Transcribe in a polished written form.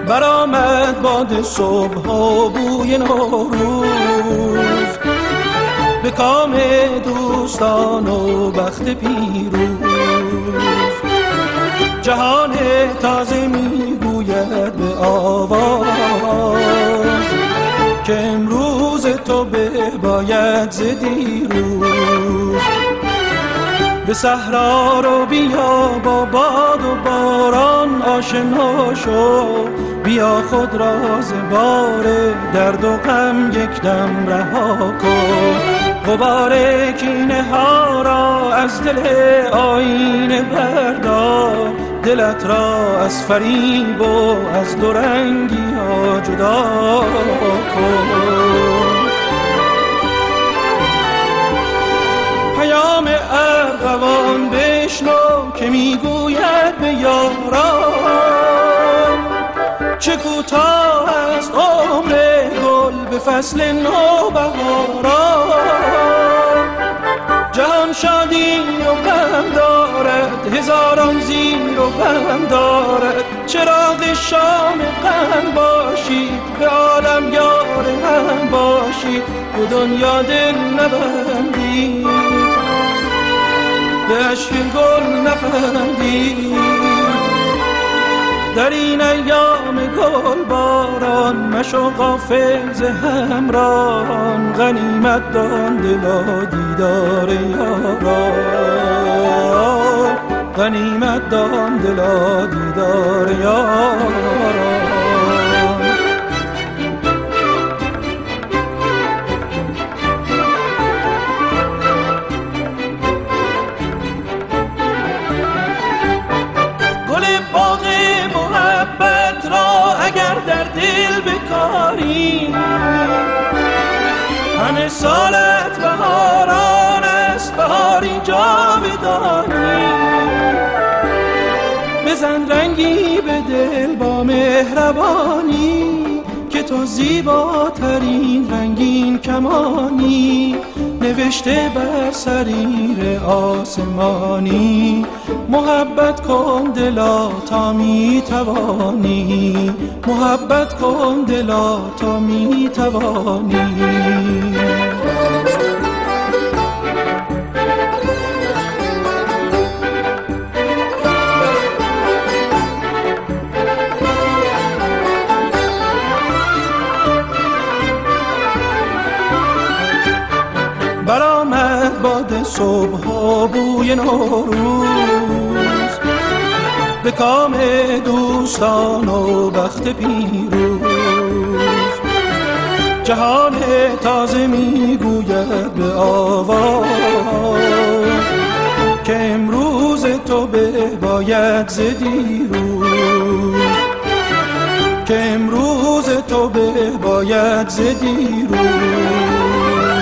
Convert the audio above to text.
برآمد باد صبح و بوی نوروز، به کام دوستان و بخت پیروز. جهان تازه میگوید به آواز که امروز تو بباید ز دیروز. به صحرا رو بیا با باد و باران آشنا شو، بیا خود را ز بار درد و غم یک دم رها کن. غبار کینه ها را از دل آینه بردار، دلت را از فریب و از دو رنگی ها جدا کن. پیام ارغوان بشنو که میگوید به یاران، چه کوتاه است عمر گل به فصل نوبهاران. جهان شادی و غم دارد، هزاران زیر و غم دارد. چراغ شام غم باشید، به عالم یار هم باشید. به دنیا دل نبندید، به عشق گل نخندید. در این ایام گل باران مشو غافل ز همراهان. غنیمت دان دلا دیدار یاران، غنیمت دان دلا دیدار یاران. همه سالت بهاران است، بهاری جاودانی. بزن رنگی به دل با مهربانی، که تو زیباترین رنگین کمانی. نوشته بر سریر آسمانی، محبت کن دلا تا می توانی. محبت کن دلا تا می توانی. برآمد باد صبح و بوی نوروز، به کام دوستان و بخت پیروز. جهان تازه میگوید به آواز که امروز تو بباید ز دیروز. که امروز تو بباید ز دیروز.